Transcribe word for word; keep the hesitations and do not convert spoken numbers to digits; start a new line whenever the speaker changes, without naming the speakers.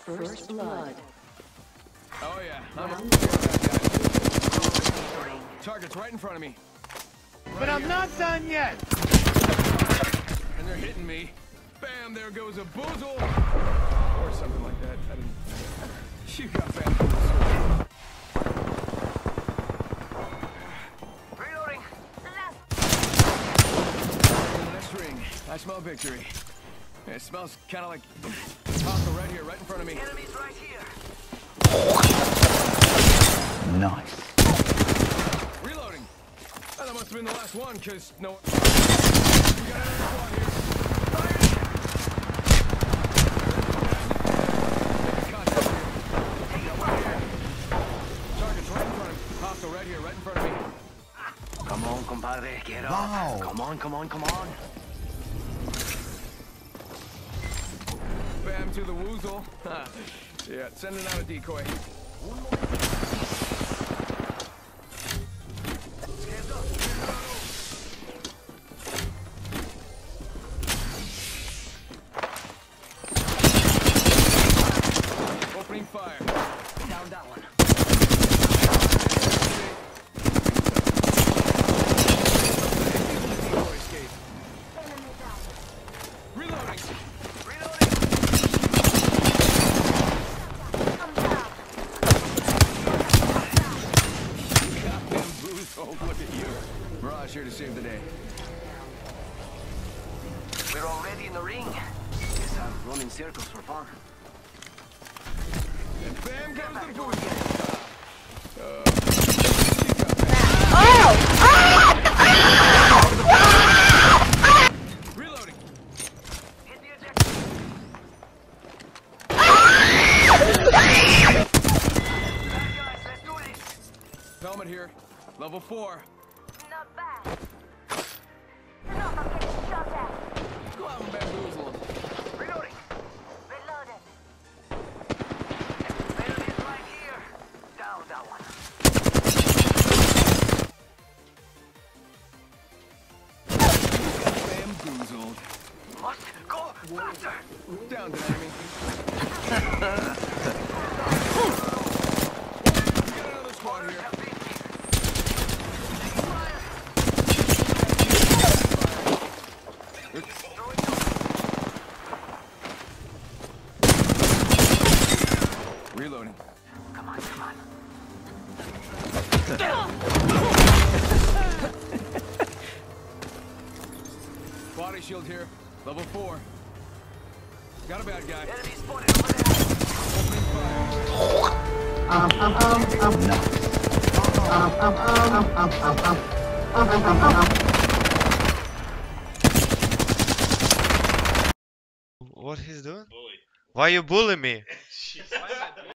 First blood.
Oh yeah, I'm a target's right in front of me.
But I'm not done yet!
And they're hitting me. Bam, there goes a boozle! Or something like that. I didn't... You got bamboozled.
Reloading!
In the next ring, I smell victory. It smells kind of like Taco right here, right in front of me.
Enemies right here!
Nice.
Reloading! Oh, that must have been the last one, because no... We got another squad here. Target's right in front of me. Hostile right here, right in front of me.
Come on, compadre, get up.
Wow.
Come on, come on, come on.
Bam to the woozle. Yeah, sending out a decoy. Opening fire.
Down that one.
Decoy escape. Reloading.
Reloading!
Goddamn boozled. Look at you. Mirage here to save the day.
We're already in the ring. Guess I'm running circles for fun.
And bam comes the boozle. Reloading.
Hit the ejector. Bad guys, let's do this.
Helmet here. Level four.
Not bad. Enough, I'm getting shot at.
Go out and bamboozle him.
Reloading.
Reloaded.
Enemies right here. Down that one.
Bamboozled.
Must go faster.
Down to enemy. We got another squad here. Reloading.
Come on, come on.
Body shield here. Level four. Got a bad guy.
Enemy spotted over there.
Opening fire.
Um, um, um, um, nice. Um, um, um, um, um, um, um, um, um, um, um.
What he's doing? Why you bully me?